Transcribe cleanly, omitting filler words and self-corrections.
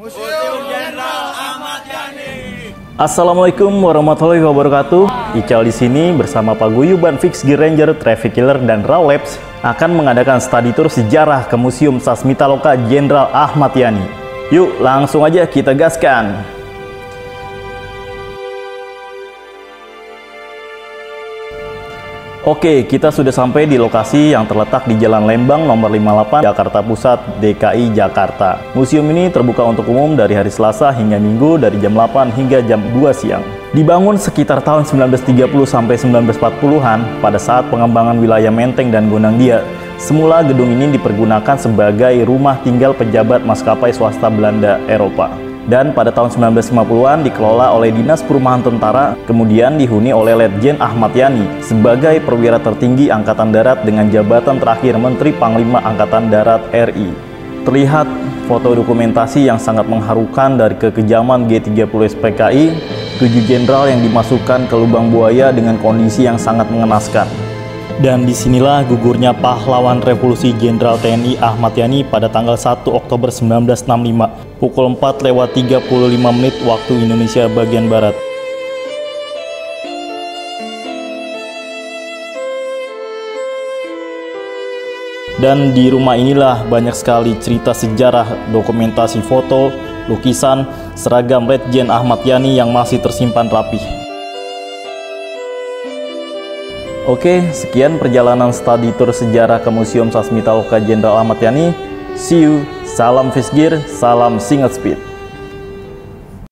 Museum Jenderal Ahmad Yani. Assalamualaikum warahmatullahi wabarakatuh. Ical di sini bersama Paguyuban Fixed Gear Ranger, Traffic Killer, dan Raw Labs akan mengadakan study tour sejarah ke Museum Sasmitaloka Jenderal Ahmad Yani. Yuk, langsung aja kita gaskan. Oke, kita sudah sampai di lokasi yang terletak di Jalan Lembang nomor 58, Jakarta Pusat, DKI Jakarta. Museum ini terbuka untuk umum dari hari Selasa hingga Minggu dari jam 8 hingga jam 2 siang. Dibangun sekitar tahun 1930 sampai 1940-an pada saat pengembangan wilayah Menteng dan Gondangdia. Semula gedung ini dipergunakan sebagai rumah tinggal pejabat maskapai swasta Belanda Eropa. Dan pada tahun 1950-an dikelola oleh Dinas Perumahan Tentara, kemudian dihuni oleh Letjen Ahmad Yani sebagai perwira tertinggi Angkatan Darat dengan jabatan terakhir Menteri Panglima Angkatan Darat RI. Terlihat foto dokumentasi yang sangat mengharukan dari kekejaman G30 SPKI, 7 jenderal yang dimasukkan ke lubang buaya dengan kondisi yang sangat mengenaskan. Dan disinilah gugurnya pahlawan revolusi Jenderal TNI Ahmad Yani pada tanggal 1 Oktober 1965 pukul 4:35 waktu Indonesia bagian Barat. Dan di rumah inilah banyak sekali cerita sejarah, dokumentasi foto, lukisan, seragam Letjen Ahmad Yani yang masih tersimpan rapih. Oke, sekian perjalanan study tour sejarah ke Museum Sasmitaloka Jenderal Ahmad Yani. See you, salam Fixed Gear, salam Single Speed.